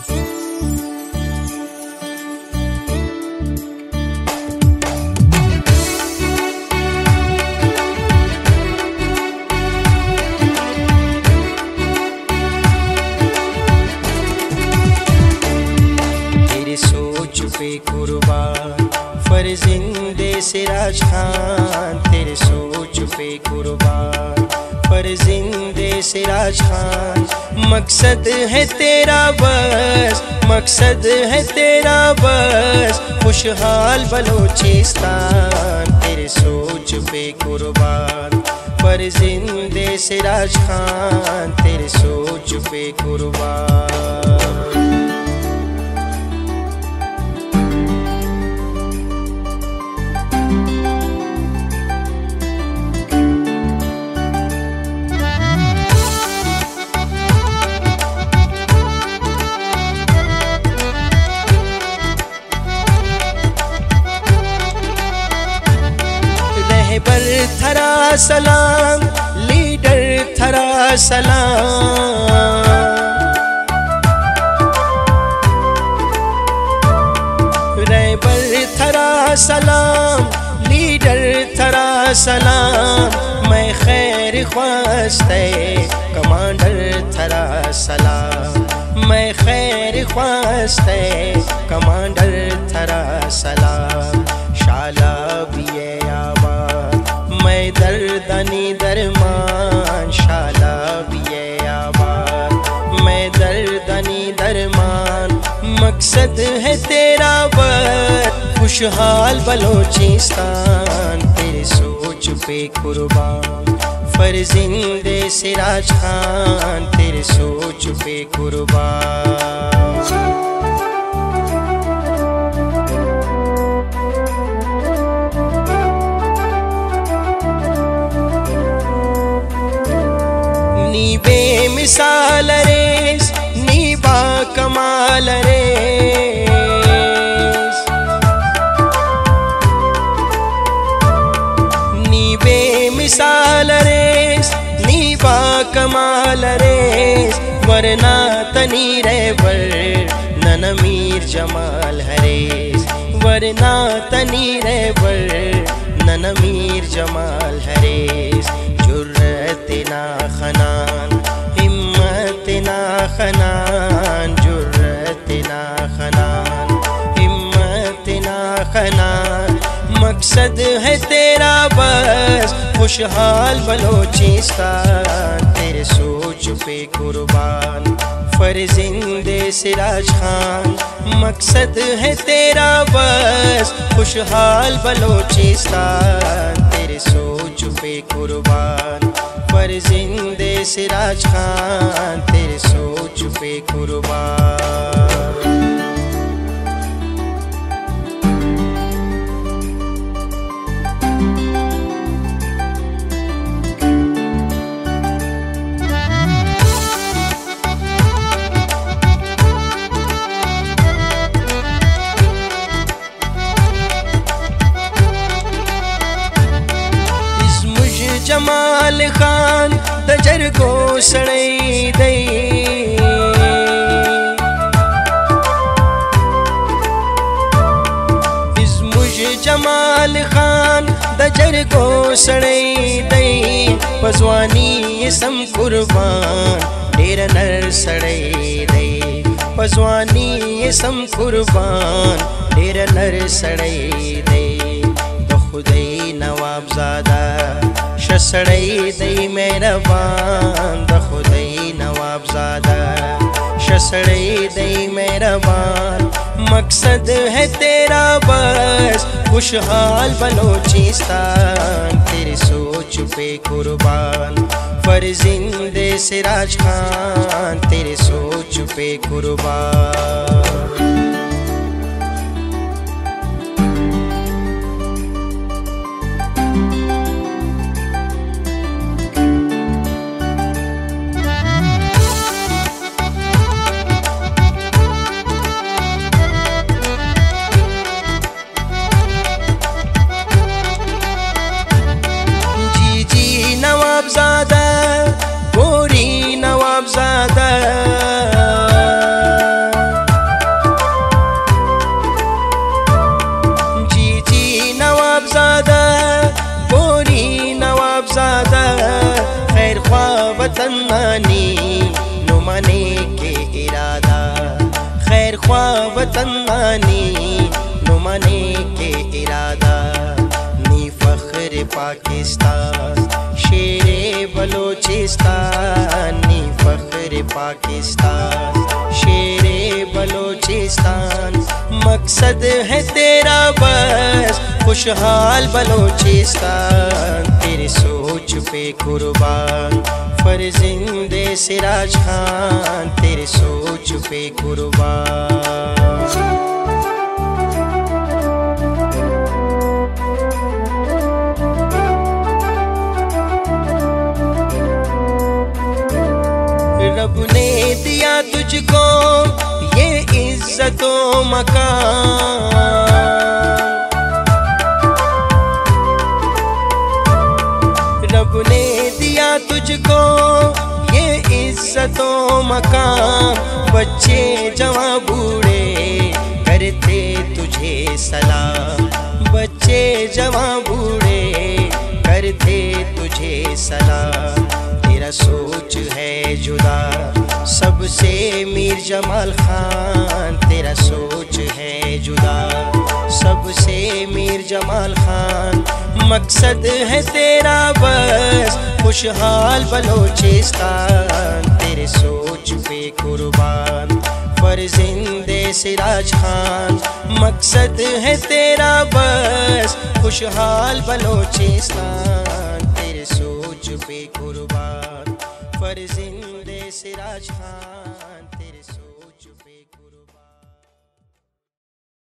पे कुर्बान फर्जिंदे सिराज खान, तेरे सोच पे कुर्बान फर्जिंदे सिराज खान। मकसद है तेरा बस, मकसद है तेरा बस, खुशहाल बलोचिस्तान। तेरे सोच पे कुर्बान फर्जिंदे सिराज खान, तेरे सोच पे कुर्बान। रहबर थरा सलाम, लीडर थरा सलाम। रहबर थरा सलाम, लीडर थरा सलाम। मैं खैर ख्वास्ते कमांडर थरा सलाम। मैं खैर ख्वास्ते कमांडर थरा सलाम। शाला भी आबाद मैं दर्दनी दरमान, शाला भी आबाद मैं दर्दनी दरमान। मकसद है तेरा बस, खुशहाल बलोचिस्तान। तेरे सोच पे कुर्बान फर्जिंदे सिराज खान, तेरे सोच पे कुर्बान। नी बेमिसाल रेस, नी बा कमाल रेस। नी बेमिसाल रेस, नी बा कमाल रेस। वरना तनी रहबर नन मीर जमाल हरेस। वरना तनी रहबर नन मीर जमाल हरेस। जुर्रत ना खनान, हिम्मत ना खनान। जुर्रत ना खनान, हिम्मत ना खनान। मकसद है तेरा बस, खुशहाल बलोचिस्तान। तेरे सोच पे कुर्बान फर्जिंदे सिराज खान। मकसद है तेरा बस, खुशहाल बलोचिस्तान। तेरे सोच पे कुर्बान फर्जिंदे सिराज खान, तेरे सोच पे कुर्बान। जमाल खान दजर को सड़ई दई। मुझ जमाल खान दजर को सड़ई दई। पजवानी सम कुर्बान ढेर नर सड़ई दई। पजवानी सम कुर्बान ढेर नर सड़ई दई। तो खुदई नवाबजादा शसड़ई दई मेहरबान। द खुदई नवाबजादा शसड़ई दई मेहरबान। मकसद है तेरा बस, खुशहाल बलोचिस्तान। तेरे सोच पे कुर्बान फर्जिंदे सिराज खान, तेरे सोच पे कुर्बान। नवाबजादा गोरी नवाबजादा। नुमाने के इरादा, खैर ख्वाह वतन मानी नुमाने के इरादा। नी फख्र पाकिस्तान शेरे बलोचिस्तान, नी फख्र पाकिस्तान शेरे बलोचिस्तान। मकसद है तेरा बस खुशहाल बलोचिस्तान, तेरी सोच पे कुर्बान फर्जिंदे सिराज खान, तेरी सोच पे कुर्बान। रब ने दिया तुझको ये इज्जतो मकान, रब ने दिया तुझको ये इज्जतो मकान। बच्चे जवां बूढ़े करते तुझे सलाम, बच्चे जवां बूढ़े करते तुझे सलाम। तेरा सोच है जुदा सबसे मीर जमाल खान, तेरा सोच है जुदा सबसे मीर जमाल खान। मकसद है तेरा बस खुशहाल बलोचिस्तान, तेरे सोच पे कुर्बान फर्जिंदे सिराज खान। मकसद है तेरा बस खुशहाल बलोचिस्तान, तेरे सोच पे कुर्बान फर्जिंदे सिराज खान।